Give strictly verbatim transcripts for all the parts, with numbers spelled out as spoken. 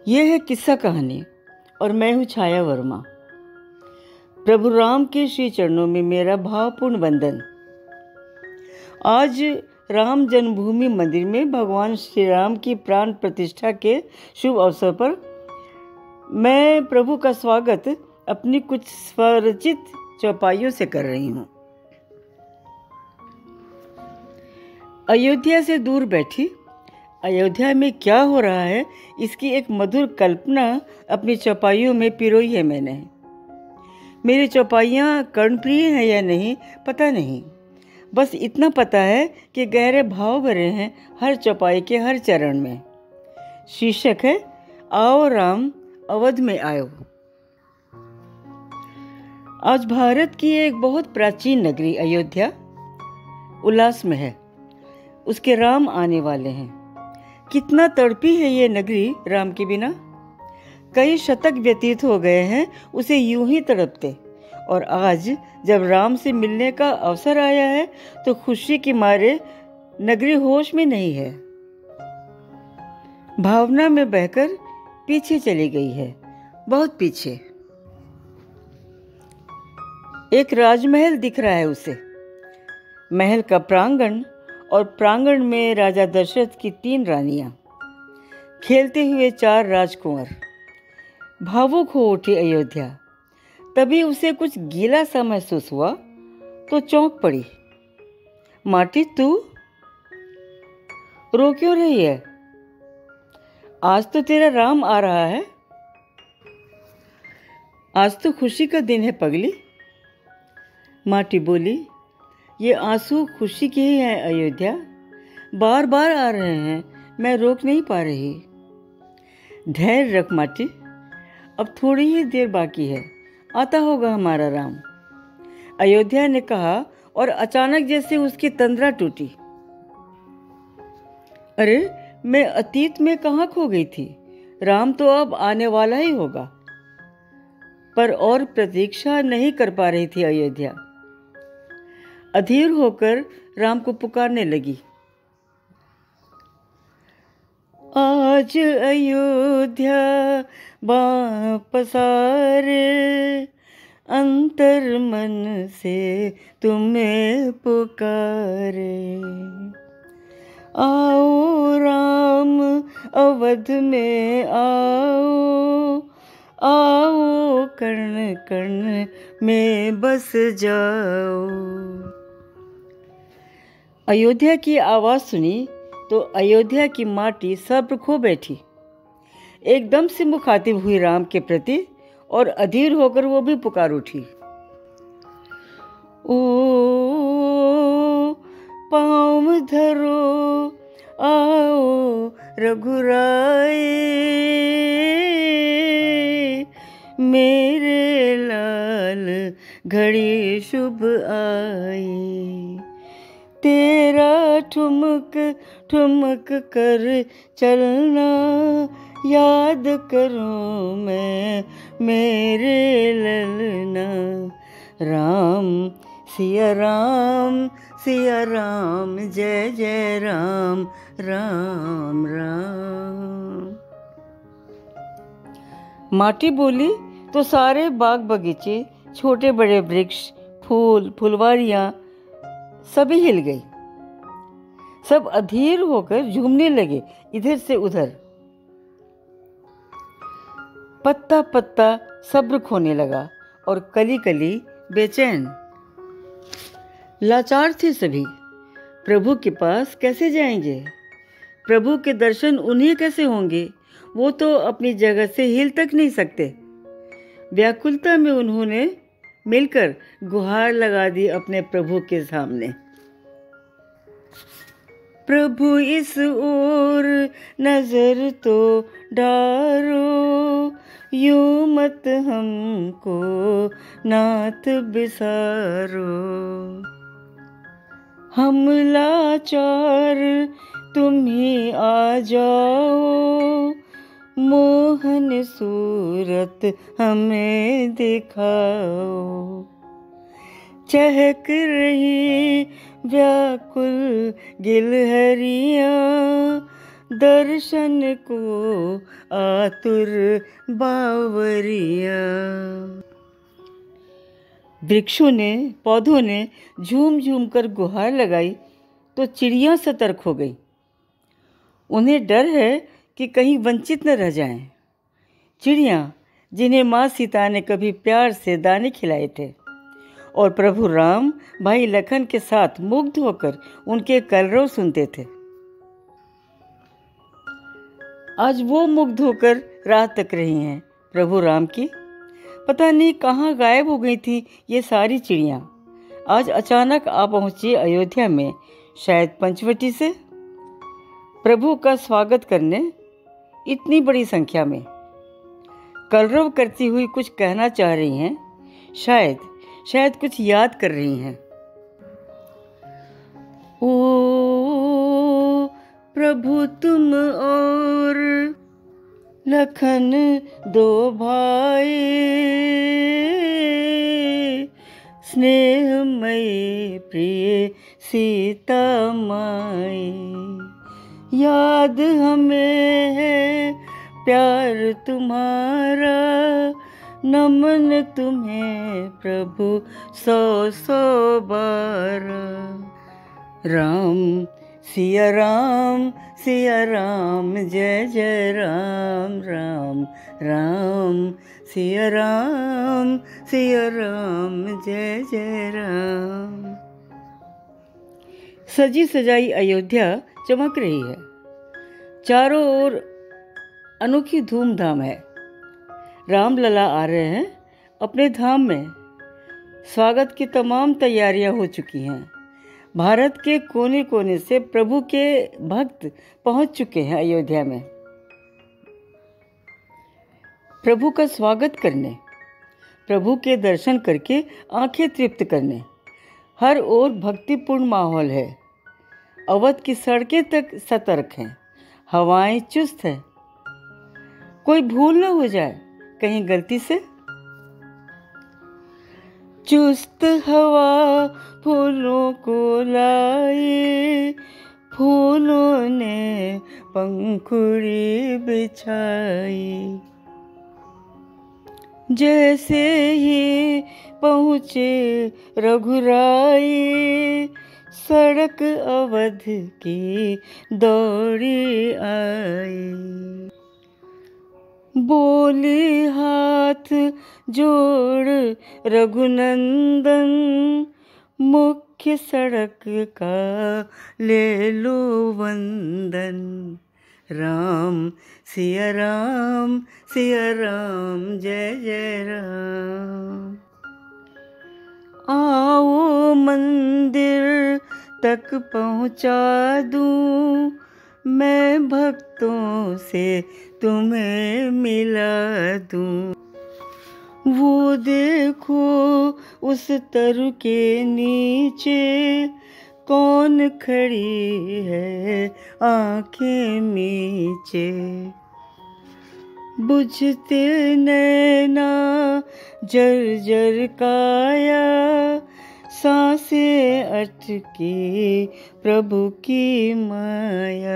यह है किस्सा कहानी और मैं हूँ छाया वर्मा। प्रभु राम के श्री चरणों में मेरा भावपूर्ण वंदन। आज राम जन्मभूमि मंदिर में भगवान श्री राम की प्राण प्रतिष्ठा के शुभ अवसर पर मैं प्रभु का स्वागत अपनी कुछ स्वरचित चौपाइयों से कर रही हूँ। अयोध्या से दूर बैठी अयोध्या में क्या हो रहा है, इसकी एक मधुर कल्पना अपनी चौपाइयों में पिरोई है मैंने। मेरी चौपाइयाँ कर्णप्रिय हैं या नहीं पता नहीं, बस इतना पता है कि गहरे भाव भरे हैं हर चौपाई के हर चरण में। शीर्षक है आओ राम अवध में आयो। आज भारत की एक बहुत प्राचीन नगरी अयोध्या उल्लास में है। उसके राम आने वाले हैं। कितना तड़पी है ये नगरी राम के बिना। कई शतक व्यतीत हो गए हैं उसे यूं ही तड़पते, और आज जब राम से मिलने का अवसर आया है तो खुशी के मारे नगरी होश में नहीं है। भावना में बहकर पीछे चली गई है, बहुत पीछे। एक राजमहल दिख रहा है उसे। महल का प्रांगण और प्रांगण में राजा दशरथ की तीन रानियां, खेलते हुए चार राजकुंवर। भावुक हो उठी अयोध्या। तभी उसे कुछ गीला सा महसूस हुआ तो चौंक पड़ी। माटी, तू रो क्यों रही है? आज तो तेरा राम आ रहा है। आज तो खुशी का दिन है पगली। माटी बोली, ये आंसू खुशी के ही हैं अयोध्या, बार बार आ रहे हैं, मैं रोक नहीं पा रही। धैर्य रख माटी, अब थोड़ी ही देर बाकी है, आता होगा हमारा राम, अयोध्या ने कहा, और अचानक जैसे उसकी तंद्रा टूटी। अरे, मैं अतीत में कहाँ खो गई थी? राम तो अब आने वाला ही होगा। पर और प्रतीक्षा नहीं कर पा रही थी अयोध्या। अधीर होकर राम को पुकारने लगी। आज अयोध्या वापस आ रे, अंतर मन से तुम्हें पुकारे। आओ राम अवध में आओ, आओ कर्ण कर्ण में बस जाओ। अयोध्या की आवाज़ सुनी तो अयोध्या की माटी सब्र खो बैठी। एकदम से मुखातिब हुई राम के प्रति, और अधीर होकर वो भी पुकार उठी। ओ पाँव धरो आओ रघुराए, मेरे लाल घड़ी शुभ आई। तेरा ठुमक ठुमक कर चलना याद करूं मैं मेरे ललना। राम सिया राम सिया राम, जय जय राम राम राम। माटी बोली तो सारे बाग बगीचे, छोटे बड़े वृक्ष, फूल फुलवारियां सभी हिल गई। सब अधीर होकर झूमने लगे इधर से उधर। पत्ता पत्ता सब्र खोने लगा और कली कली बेचैन। लाचार थे सभी। प्रभु के पास कैसे जाएंगे? प्रभु के दर्शन उन्हें कैसे होंगे? वो तो अपनी जगह से हिल तक नहीं सकते। व्याकुलता में उन्होंने मिलकर गुहार लगा दी अपने प्रभु के सामने। प्रभु इस ओर नजर तो डारो, यूं मत हमको नाथ बिसारो। हम लाचार तुम ही आ जाओ, मोहन सूरत हमें दिखाओ। चहक रही व्याकुल गिलहरियाँ, दर्शन को आतुर बावरिया। वृक्षों ने, पौधों ने झूम झूम कर गुहार लगाई तो चिड़ियाँ सतर्क हो गई। उन्हें डर है कि कहीं वंचित न रह जाएं। चिड़ियाँ जिन्हें माँ सीता ने कभी प्यार से दाने खिलाए थे और प्रभु राम भाई लखन के साथ मुग्ध होकर उनके कलरव सुनते थे, आज वो मुग्ध होकर राह तक रही हैं प्रभु राम की। पता नहीं कहाँ गायब हो गई थी ये सारी चिड़ियाँ। आज अचानक आ पहुँची अयोध्या में, शायद पंचवटी से, प्रभु का स्वागत करने इतनी बड़ी संख्या में। कलरव करती हुई कुछ कहना चाह रही हैं, शायद शायद कुछ याद कर रही हैं। ओ प्रभु तुम और लखन दो भाई, स्नेहमयी प्रिय सीता माई, याद हमें है प्यार तुम्हारा, नमन तुम्हें प्रभु सौ सौ बारा। राम सिया राम सिया राम, जय जय राम राम राम, सिया राम सिया राम, जय जय राम। सजी सजाई अयोध्या चमक रही है। चारों ओर अनोखी धूमधाम है। रामलला आ रहे हैं अपने धाम में। स्वागत की तमाम तैयारियां हो चुकी हैं। भारत के कोने कोने से प्रभु के भक्त पहुंच चुके हैं अयोध्या में, प्रभु का स्वागत करने, प्रभु के दर्शन करके आंखें तृप्त करने। हर ओर भक्तिपूर्ण माहौल है। अवध की सड़कें तक सतर्क हैं, हवाएं चुस्त हैं। कोई भूल न हो जाए कहीं गलती से। चुस्त हवा फूलों को लाई, फूलों ने पंखुड़ी बिछाई। जैसे ही पहुँचे रघुराई, सड़क अवध की दौड़ी आई। बोली हाथ जोड़ रघुनंदन, मुख्य सड़क का ले लो वंदन। राम सिया राम सिया राम, जय जय राम। आओ मंदिर तक पहुँचा दूं, मैं भक्तों से तुम्हें मिला दूं। वो देखो उस तरु के नीचे, कौन खड़ी है आंखें मीचे। बुझते नैना जर जर काया, सांसें अटकी प्रभु की माया।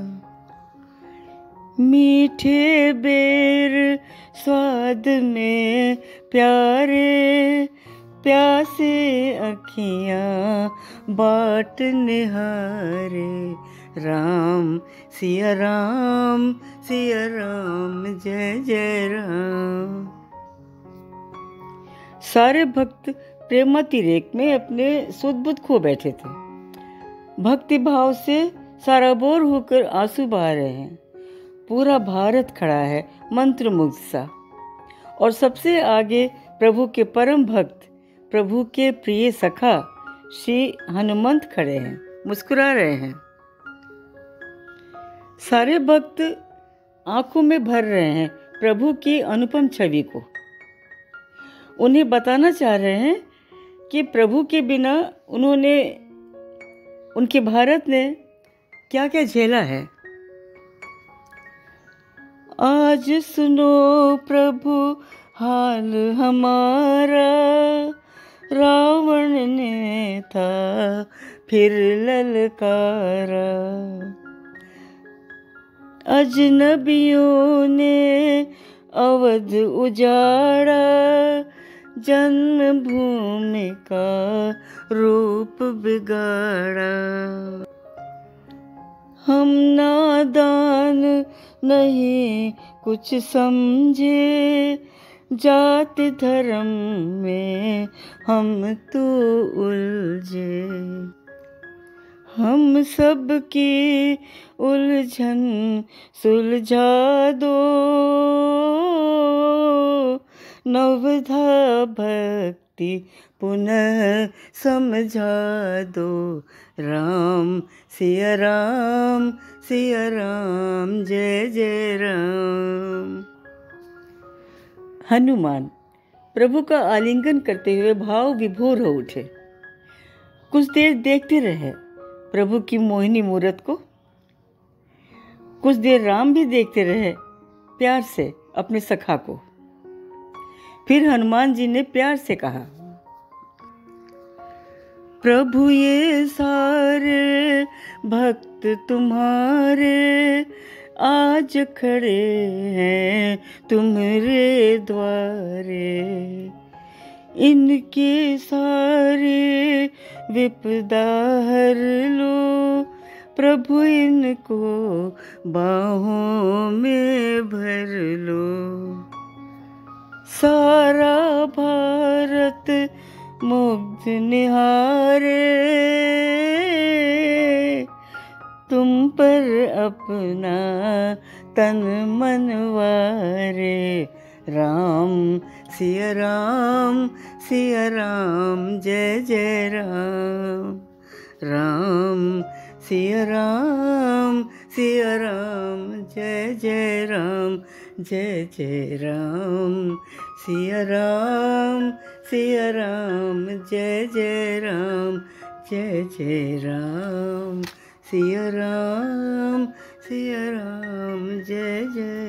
मीठे बेर स्वाद में प्यारे, प्यासे अखियाँ बाट निहारे। राम सिया राम सिया राम, जय जय राम। सारे भक्त प्रेमातिरेक में अपने सुध-बुध खो बैठे थे। भक्ति भाव से सराबोर होकर आंसू बहा रहे हैं। पूरा भारत खड़ा है मंत्रमुग्ध सा, और सबसे आगे प्रभु के परम भक्त, प्रभु के प्रिय सखा श्री हनुमंत खड़े हैं, मुस्कुरा रहे हैं। सारे भक्त आंखों में भर रहे हैं प्रभु की अनुपम छवि को। उन्हें बताना चाह रहे हैं कि प्रभु के बिना उन्होंने, उनके भारत ने क्या क्या झेला है। आज सुनो प्रभु हाल हमारा, रावण ने था फिर ललकारा। अजनबियों ने अवध उजाड़ा, जन्मभूमि का रूप बिगाड़ा। हम नादान नहीं कुछ समझे, जात धर्म में हम तो उलझे। हम सब की उलझन सुलझा दो, नवधा भक्ति पुनः समझा दो। राम सिया राम सिया राम, जय जय राम। हनुमान प्रभु का आलिंगन करते हुए भाव विभोर हो उठे। कुछ देर देखते रहे प्रभु की मोहिनी मूरत को। कुछ देर राम भी देखते रहे प्यार से अपने सखा को। फिर हनुमान जी ने प्यार से कहा, प्रभु ये सारे भक्त तुम्हारे आज खड़े हैं तुम्हारे द्वारे। इनके सारे विपदा हर लो, प्रभु इनको बाहों में भर लो। सारा भारत मुग्ध निहारे, तुम पर अपना तन मनवारे। राम सिया राम सिया राम, जय जय राम। राम सिया राम सिया राम, जय जय राम जय जय राम। सिया राम सिया राम, जय जय राम जय जय राम। सिया राम सिया राम, जय जय